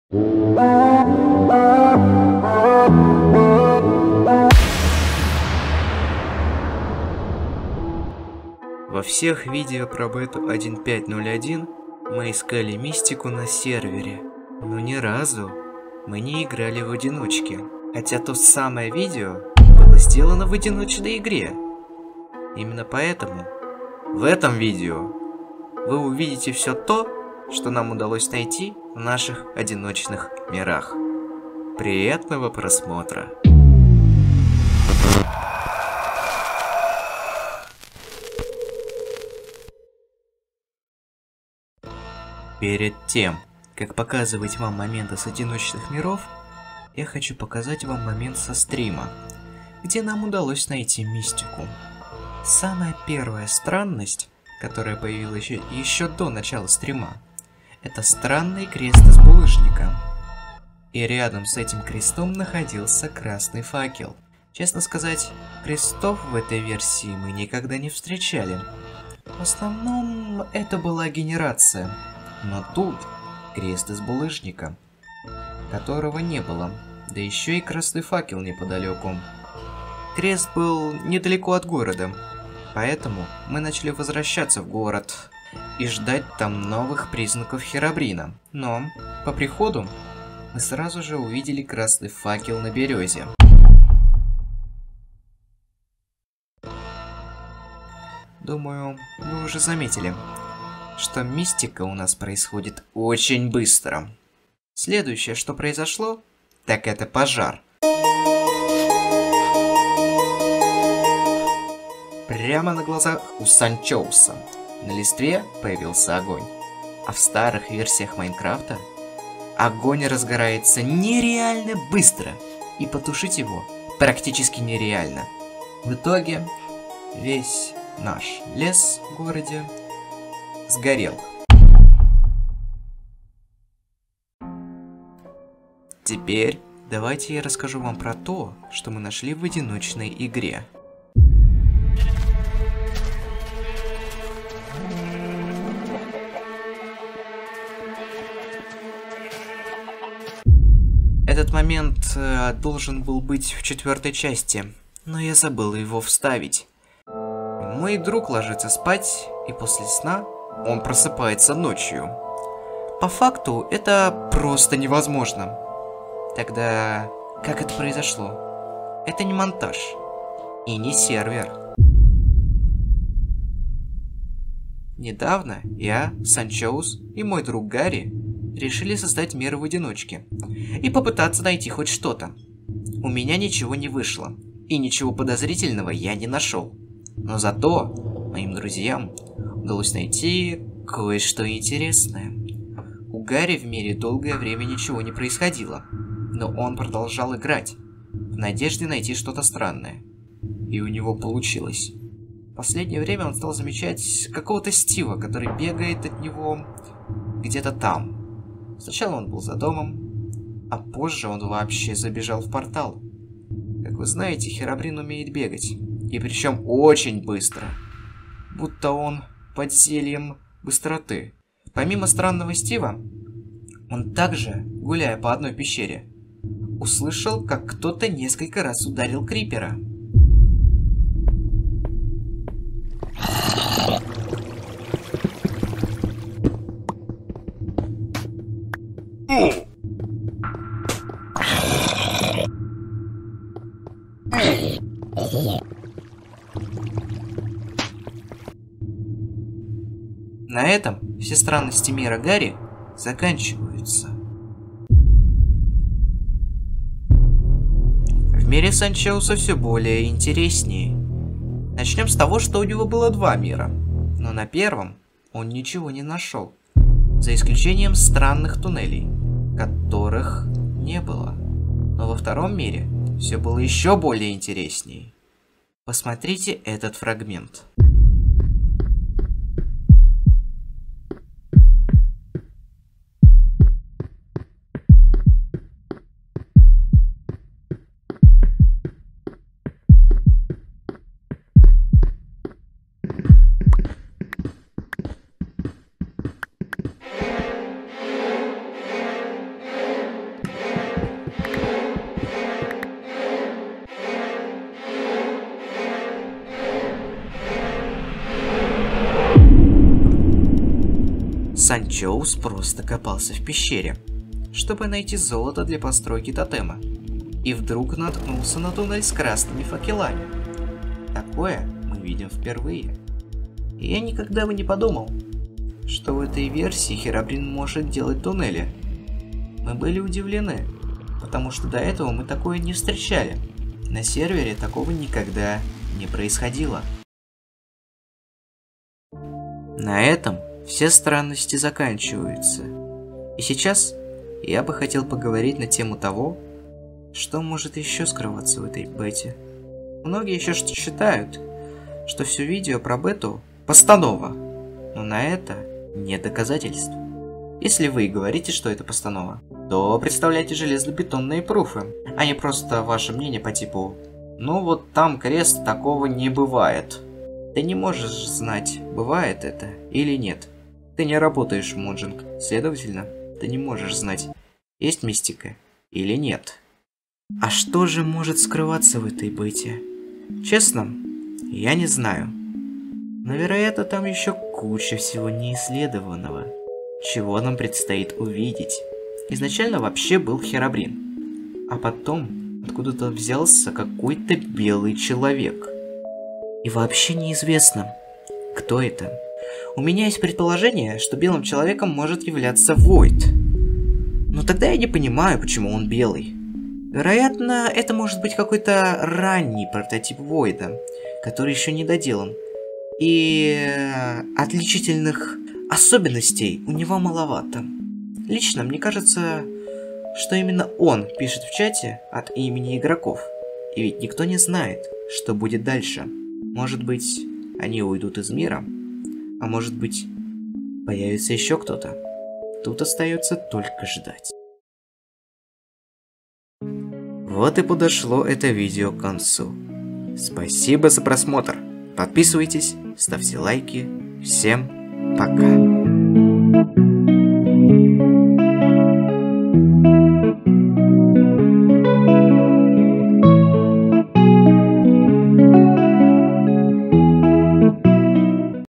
Во всех видео про бету 1.5.0.1 мы искали мистику на сервере, но ни разу мы не играли в одиночке, хотя то самое видео было сделано в одиночной игре. Именно поэтому в этом видео вы увидите все то, что нам удалось найти в наших одиночных мирах. Приятного просмотра! Перед тем, как показывать вам моменты с одиночных миров, я хочу показать вам момент со стрима, где нам удалось найти мистику. Самая первая странность, которая появилась еще до начала стрима, это странный крест из булыжника. И рядом с этим крестом находился красный факел. Честно сказать, крестов в этой версии мы никогда не встречали. В основном это была генерация. Но тут крест из булыжника, которого не было, да еще и красный факел неподалеку. Крест был недалеко от города, поэтому мы начали возвращаться в город и ждать там новых признаков Херобрина. Но по приходу мы сразу же увидели красный факел на березе. Думаю, вы уже заметили, что мистика у нас происходит очень быстро. Следующее, что произошло, так это пожар. Прямо на глазах у Санчоуса на листве появился огонь. А в старых версиях Майнкрафта огонь разгорается нереально быстро, и потушить его практически нереально. В итоге весь наш лес в городе сгорел. Теперь давайте я расскажу вам про то, что мы нашли в одиночной игре. Этот момент должен был быть в 4-й части, но я забыл его вставить. Мой друг ложится спать, и после сна он просыпается ночью. По факту, это просто невозможно. Тогда, как это произошло? Это не монтаж. И не сервер. Недавно я, Санчоус и мой друг Гарри решили создать мир в одиночке и попытаться найти хоть что-то. У меня ничего не вышло, и ничего подозрительного я не нашел. Но зато моим друзьям удалось найти кое-что интересное. У Гарри в мире долгое время ничего не происходило, но он продолжал играть, в надежде найти что-то странное. И у него получилось. В последнее время он стал замечать какого-то Стива, который бегает от него где-то там. Сначала он был за домом, а позже он вообще забежал в портал. Как вы знаете, Херобрин умеет бегать, и причем очень быстро. Будто он под зельем быстроты. Помимо странного Стива, он также, гуляя по одной пещере, услышал, как кто-то несколько раз ударил Крипера. На этом все странности мира Гарри заканчиваются. В мире Санчоуса все более интереснее. Начнем с того, что у него было два мира, но на первом он ничего не нашел, за исключением странных туннелей, которых не было. Но во втором мире все было еще более интереснее. Посмотрите этот фрагмент. Санчоус просто копался в пещере, чтобы найти золото для постройки тотема, и вдруг наткнулся на туннель с красными факелами. Такое мы видим впервые. И я никогда бы не подумал, что в этой версии Херобрин может делать туннели. Мы были удивлены, потому что до этого мы такое не встречали. На сервере такого никогда не происходило. На этом все странности заканчиваются. И сейчас я бы хотел поговорить на тему того, что может еще скрываться в этой бете. Многие еще считают, что все видео про бету – постанова, но на это нет доказательств. Если вы говорите, что это постанова, то представляйте железобетонные пруфы, а не просто ваше мнение по типу «ну вот там крест, такого не бывает». Ты не можешь знать, бывает это или нет. Ты не работаешь в моджинг, следовательно, ты не можешь знать, есть мистика или нет. А что же может скрываться в этой бете? Честно, я не знаю. Но вероятно там еще куча всего неисследованного, чего нам предстоит увидеть. Изначально вообще был Херобрин, а потом откуда-то взялся какой-то белый человек. И вообще неизвестно, кто это. У меня есть предположение, что белым человеком может являться Войд. Но тогда я не понимаю, почему он белый. Вероятно, это может быть какой-то ранний прототип Войда, который еще не доделан. И отличительных особенностей у него маловато. Лично мне кажется, что именно он пишет в чате от имени игроков. И ведь никто не знает, что будет дальше. Может быть, они уйдут из мира, а может быть, появится еще кто-то. Тут остается только ждать. Вот и подошло это видео к концу. Спасибо за просмотр. Подписывайтесь, ставьте лайки. Всем пока.